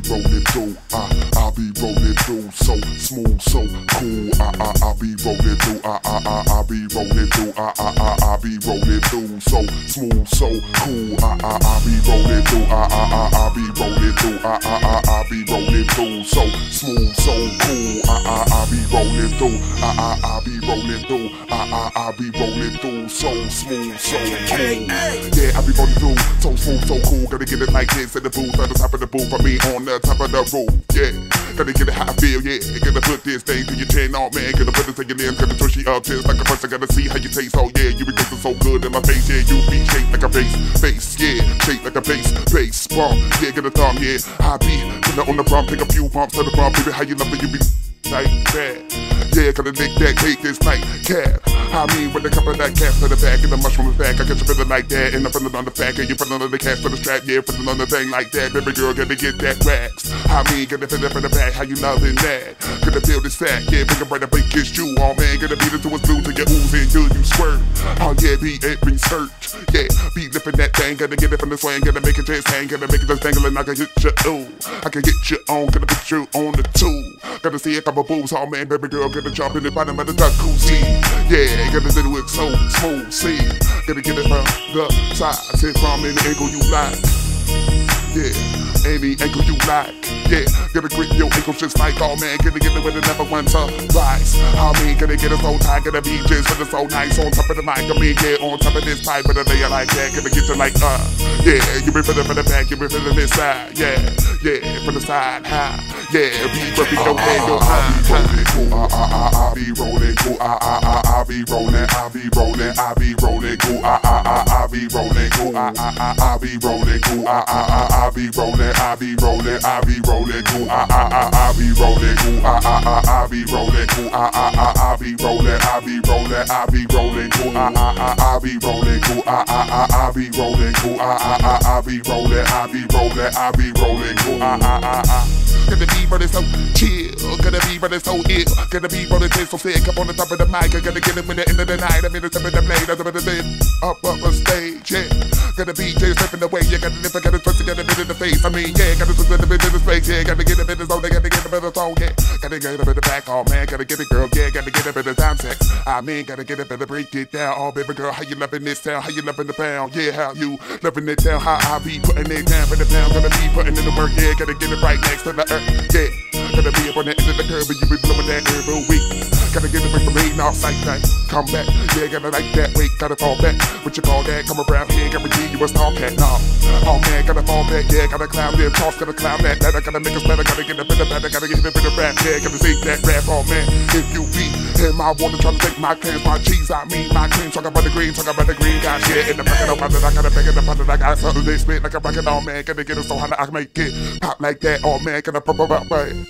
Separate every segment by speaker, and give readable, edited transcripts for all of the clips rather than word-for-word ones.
Speaker 1: rolling through, I be rolling through, so smooth, so cool. I be rolling through, I be rolling through, I be rolling through, so smooth, so cool. I be rolling through, I be rolling through, I be rolling through, so smooth, so cool. I be rolling through, I be rolling through, I be rolling through, so smooth, so cool. Yeah, I be rolling through, so smooth, so cool. Gotta get it like this in the booth, at the top of the booth. I mean on the top of the roof, yeah. Gotta get it how I feel, yeah. Gotta put this thing to your chin, oh man. Gotta put it to your lips, gotta twist you up just like a person. Gotta see how you taste, oh yeah. You be tasting so good in my face, yeah. You be shaped like a bass, yeah. Shaped like a bass bump, yeah. Get a thumb, yeah. I be put it on the bump, take a few bumps to the bump, baby. How you love it, you be like that. Yeah, gotta lick that cake, this night cap. I mean, with the cup of that cap to the back and the mushroom is back. I get you feeling like that, and I'm feeling on the back, and you feeling on the cash for the strap, yeah, feeling on the thing like that. Baby girl, gotta get that wax. I mean, gotta feel it from the back, how you loving that? Gotta feel the sack, yeah, bring it right up and kiss you. Oh man, gotta beat it to its blue till you ooze and you squirt. Oh yeah, be every search, yeah, be lifting that thing, gotta get it from the swing, gotta make it just hang, gotta make it just dangle, and I can hit you, ooh. I can get you on, gotta put you on the tool. Gotta see a couple boobs, oh man, baby girl, gotta jump in the bottom of the jacuzzi. Yeah, gotta do it so smooth, see. Gotta get it from the side, sit from any angle you like. Yeah, any angle you like. Yeah, gotta grip your ankles just like, oh man, gotta get it with another one to rise. I mean, gotta get it so tight, gotta be just with it so nice on top of the mic. I mean, yeah, on top of this pipe, but a layer like that, gotta get you like, yeah, you been feeling from the back, you been feeling this side, yeah, from the side, high, yeah, be working your head, your high. I be rolling cool, I be rolling, I be rolling, I be rolling cool, I be rolling cool, I be rolling cool, I be rolling, I be rolling, I be rolling. Cool, I be rolling, cool, I be rolling, cool, I be rolling, I be rolling, I be rolling, cool, I be rolling, cool, I be rolling, cool, I be rolling, I be rolling, I be rolling, cool, Gotta be running so chill, gotta be running so ill, gotta be running so sick, up on the top of the mic, I gotta get it when the end of the night, I'm in the top of the blade, I'm in the up a stage, yeah. Gotta be just slipping away, you gotta lift, I gotta twist, gotta bit in the face, I mean, yeah, gotta twist a bit in the space, yeah, gotta get a bit of zone, gotta get a bit of zone, yeah, gotta get a bit of back, oh man, gotta get it, girl, yeah, gotta get a bit of time sex, I mean, gotta get a bit of break it down, oh baby girl, how you loving this town, how you loving the pound, yeah, how you loving it down, how I be putting it down for the pound, gotta be putting in the work, yeah, gotta get it right next to the earth, yeah, gotta be up on the end of the curve, and you be blowing that every week. Gotta get it from the rain off sight night. Come back, yeah, gotta like that weight, gotta fall back. What you call that? Come around here, gotta give you a star cat. Nah, oh man, gotta fall back, yeah, gotta climb them toss, gotta climb that ladder, gotta make us better, gotta get a bit of better, gotta get a bit of rap, yeah, gotta sing that rap, oh man. If you be in my water, trying to take my clams, my cheese, I mean my cream, talk about the green, guys, yeah, in the bucket of butter, I gotta bag it up under, I got something they spit like a bucket, oh man, gotta get it so hot, I can make it pop like that, oh man, gotta pop up, band.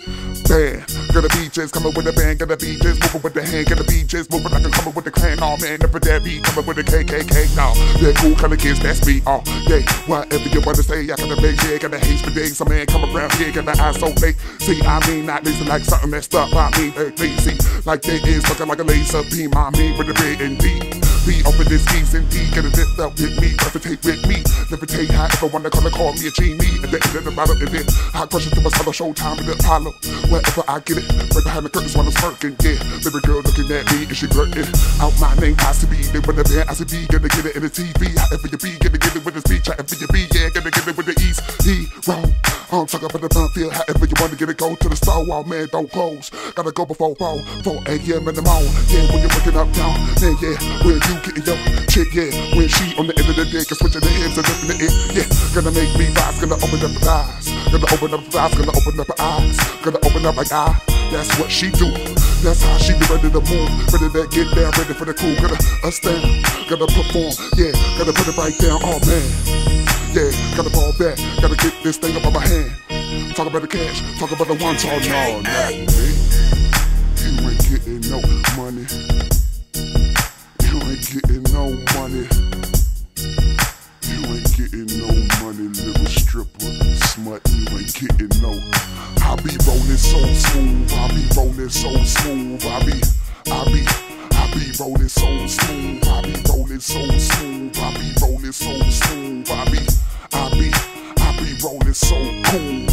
Speaker 1: Gotta be just coming with a band, gotta be just moving with the hand, gotta be just moving like I'm coming with the clan, oh man, never that be coming with the KKK, no, that cool color kids, that's me, oh, yeah, whatever you wanna say, I gotta make, yeah, gotta hate for days, some man come around here, got the eyes so late, see, I mean, not lazy like something messed up, I mean, lazy, like they is looking like a laser beam, I mean, with the red and D. Be open this keys and D, get a lift up with me, levitate with me, levitate however wanna call me a genie, at the end of the battle, and then I crush it to my solo showtime in the Apollo, wherever I get it, right behind the curtains when I'm smirking, yeah, baby girl looking at me and she blurting out my name, ICB, they run the band, ICB, gonna get it in the TV, however you be, gonna get it with the speech, however you be, yeah, gonna get it with the East, wrong, I'm talking about the bump field, however you wanna get it, go to the store, oh man, don't close, gotta go before 4 a.m. in the morning, yeah, when you're waking up down, man, yeah, when you getting your chick, yeah, when she on the end of the day, can switching the hips and lifting the end, yeah, gonna make me rise, gonna open up her eyes, gonna open up her eyes, gonna open up her eyes, gonna open up like that's what she do, that's how she be ready to move, ready to get down, ready for the crew, gonna stand, gonna perform, yeah, gonna put it right down, oh man, yeah, gotta fall back, gotta get this thing up on my hand, talk about the cash, talk about the one, talk, no, not me, you ain't getting no money. You ain't getting no money. You ain't getting no money, little stripper, smut. You ain't getting no. I be rolling so smooth. I be rolling so smooth. I be rolling so smooth. I be rolling so smooth. I be rolling so smooth. I be rolling so cool.